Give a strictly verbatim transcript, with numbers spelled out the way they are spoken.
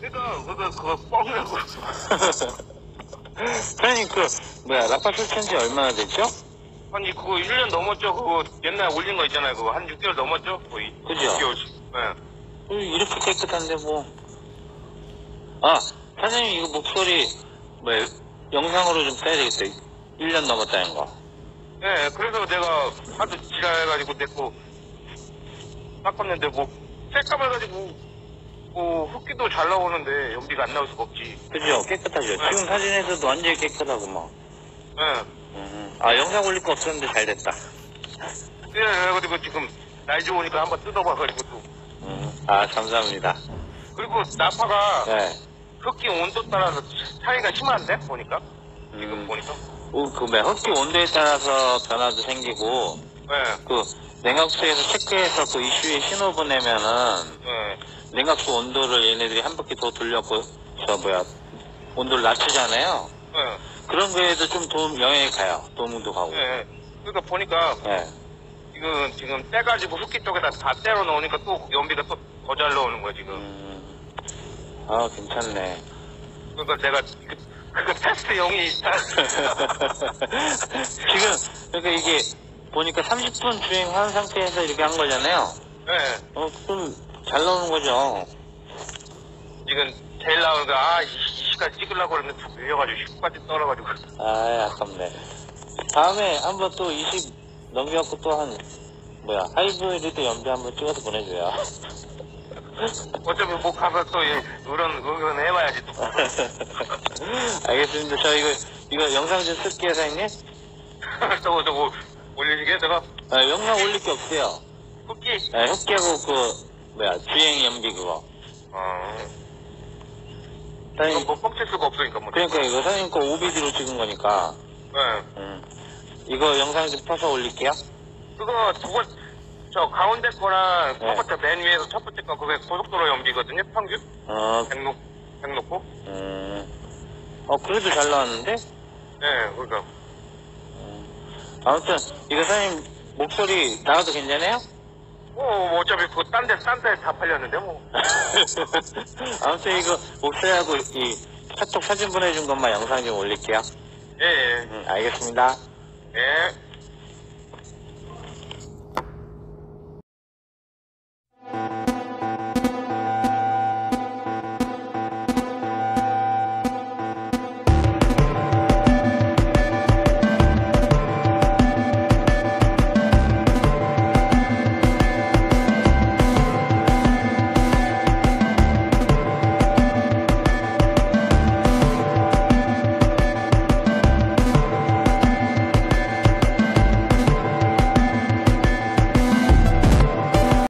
그러니까 그거 그거 뻥이라고. 사장님 그 뭐야 라파 설치한 지 얼마나 됐죠? 아니 그거 일 년 넘었죠. 그거 옛날 올린 거 있잖아요. 그거 한 육 개월 넘었죠. 거의. 그죠? 육 개월씩. 네. 어, 이렇게 깨끗한데 뭐. 아 사장님 이거 목소리 뭐야 영상으로 좀 써야 되겠어요. 일 년 넘었다는 거. 네, 그래서 내가 하도 지랄해가지고 내거 닦았는데 뭐 새까매가지고 뭐 흡기도 잘 나오는데 연비가 안 나올 수가 없지. 그죠? 깨끗하죠? 네. 지금 사진에서도 완전히 깨끗하고 막. 네. 음. 아 영상 올릴 거 없었는데 잘 됐다. 네, 그래가지고 지금 날 좋으니까 한번 뜯어봐가지고 또. 음. 아 감사합니다. 그리고 나파가 네. 흡기 온도 따라서 차이가 심한데 보니까 지금 음. 보니까. 어, 그 뭐, 흡기 온도에 따라서 변화도 생기고 네. 그 냉각수에서 체크해서 그 이슈에 신호 보내면은 네. 냉각수 온도를 얘네들이 한 바퀴 더 돌려고 저 뭐야 온도를 낮추잖아요. 네. 그런 거에도 좀 도움 영향이 가요. 도움도 가고. 네. 그러니까 보니까 네. 지금 지금 떼가지고 흡기 쪽에다 다 때려 넣으니까 또 연비가 또 더 잘 나오는 거야 지금. 음. 아 괜찮네. 그러니까 내가 그, 그 테스트용이 있다. 지금 그러니까 이게 보니까 삼십 분 주행한 상태에서 이렇게 한 거잖아요. 네. 어, 좀 잘 나오는 거죠. 지금 제일 나오는 거, 아, 이, 이 시간 찍으려고 그랬는데 툭 밀려가지고 슉까지 떨어가지고. 아, 아깝네. 다음에 한번 또 이십 넘겨갖고 또 한, 뭐야, 하이브리드 연비 한번 찍어서 보내줘요. 어차피 뭐 가서 또, 예, 그런, 그런 해봐야지 또. 알겠습니다. 저 이거, 이거 영상 좀 쓸게요, 사장님. 저거, 저거, 올리시게, 저거? 아, 영상 올릴 게 없어요. 흡기? 네, 흡기하고 그, 뭐야, 주행 연비 그거. 어. 사장님, 이건 뭐 뻥칠 수가 없으니까, 뭐. 그러니까 이거 사장님 거 오비디로 찍은 거니까. 네. 음. 이거 영상 좀 펴서 올릴게요. 그거 두 번, 저 가운데 거랑 첫 네. 번째 맨 위에서 첫 번째 거 그게 고속도로 연비거든요, 평균? 어, 백 놓, 백 놓고? 음. 어, 그래도 잘 나왔는데? 네, 그러니까. 음. 아무튼, 이거 사장님 목소리 나와도 괜찮아요? 뭐, 뭐 어차피 그거 딴 데, 딴 데 다 팔렸는데, 뭐. 아무튼 이거 목소리하고 이 카톡 사진 보내준 것만 영상 좀 올릴게요. 예, 예. 음, 알겠습니다. 예.